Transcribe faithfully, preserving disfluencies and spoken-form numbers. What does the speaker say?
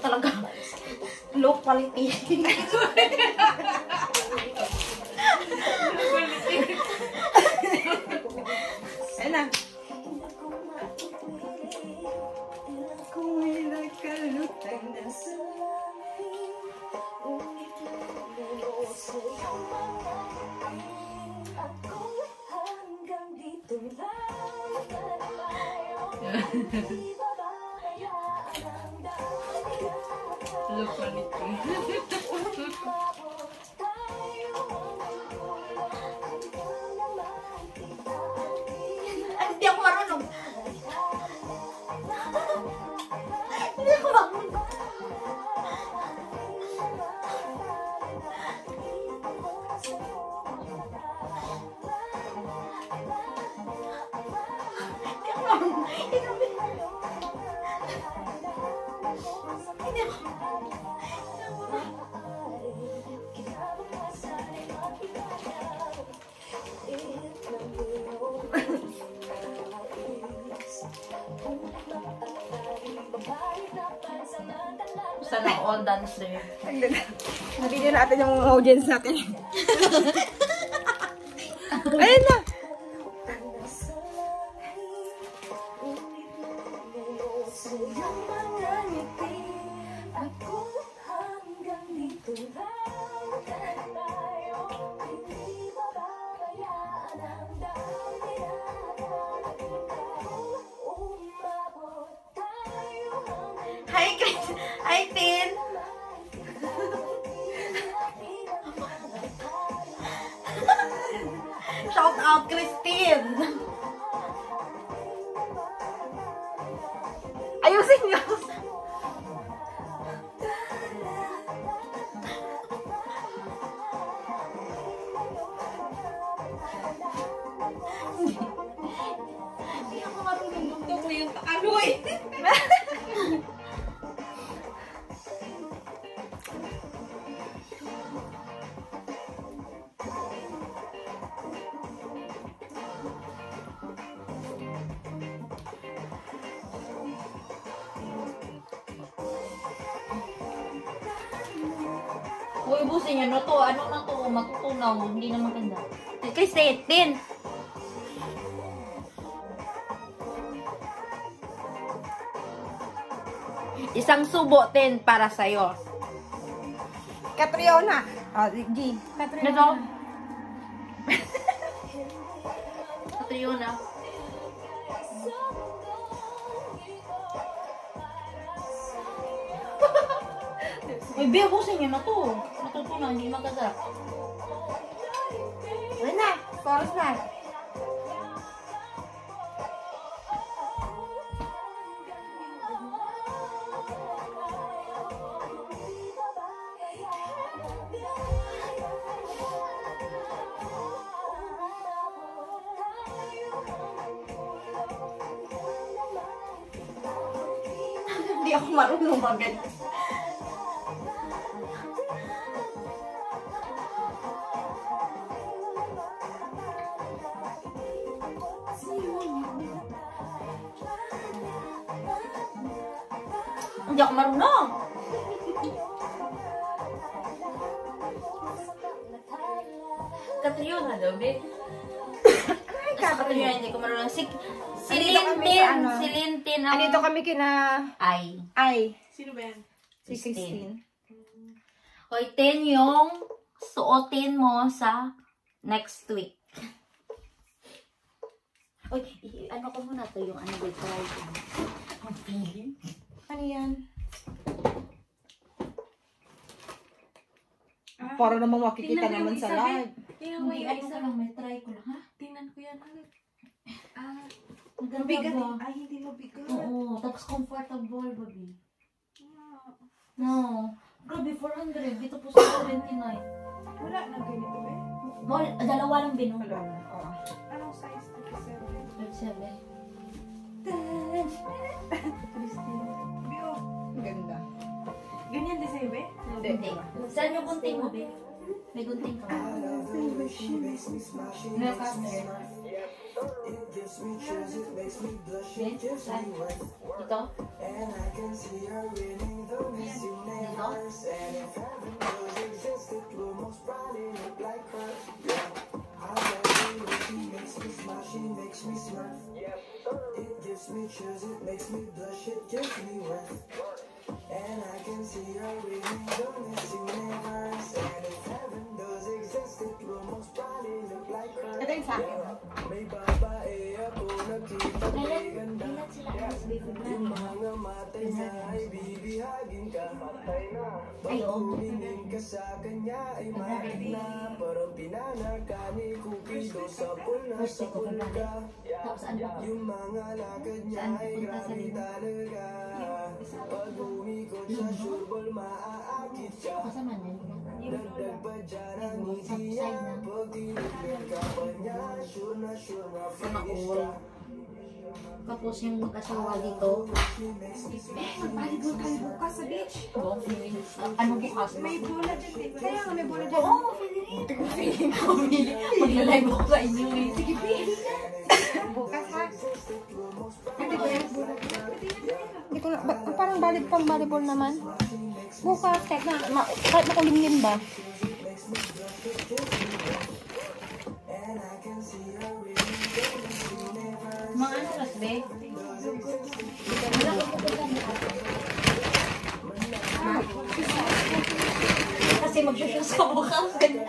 talaga. Low quality. Ayun na. Low quality. Ay, hindi ako marunong. Hindi ako marunong. Hindi ako marunong. Hindi ako Hindi ako. Sana all dancer. Nabigyan natin yung audience natin. Ayun na. Hi, Chris. Hi, Tin. Shout out, Christine. Ayusin niyo. Hindi ako marunong magto ko yung Tagalog. Uy, busin niya na to. Ano na to? Matutunaw. Hindi na maganda. Kasi, Tin. Isang subo, Tin, para sa'yo. Catriona. Ah, G. Catriona. Ito. Ito yun, ah. Uy, Bea, busin niya na to. Matutunaw. Hindi maganda. Ayun na. Chorus na. Hindi ako marunong maganda. Hindi ako marunong. Catriona daw, be. Sa Catriona, hindi ko marunong. Si, si Andito kami Lintin. sa ano? Si Lintin ang... Andito kami kina... Ay. Ay. Sino ba yan? Si Christine. Hoy, ten yung suotin mo sa next week. Uy, i- ano ko muna to yung ano with pride. Ang feeling. Ano yan? Ah, Para naman makikita tingnan ko naman yung sa isa, live. Tingnan ko Hindi, yung ano isa. ko lang, may try ko lang, ha? Tingnan ko yan. Ah, Ang ganda mabigat. ba? Ay, hindi mabigat. Oo, tapos comfortable, baby. Ah, No. Grabe, four hundred. Dito po sa twenty-nine. wala na ganito eh. Bol, dalawa lang binong. Wala na. Oo. Anong size? thirty-seven. thirty-seven. Christine. Bio. Ang ganda. Ganyan din sa'yo, be? Hindi. Hindi. Saan yung gunting mo, babe? May gunting ka ba? No customer. Ben, saan? Dito? Dito? Ito yung sa akin. Kailan, kailan sila ano sa baby brand? Ay, oo. First week ko ba? Tapos ano ba? Saan pupunta sa Lima? Kasama na yun. Sa side na. Sa Maul. Tapos yung mag-asawa dito. Magpalibot kayo bukas sa beach. Ano bukas? May bola dyan, di ba? Kaya nga may bola dyan. Oo, feeling ko. Mag-live ako sa inyo eh. Sige, Bukas ha. Ano ba yung bola dyan? Hindi ko na, ba, parang balik pang volleyball naman. Bukas, kahit na, ma, kahit makulimlim ba? Mga ano las, be? Wala ko pupunta na ako. Kasi mag-shoot sa bukas.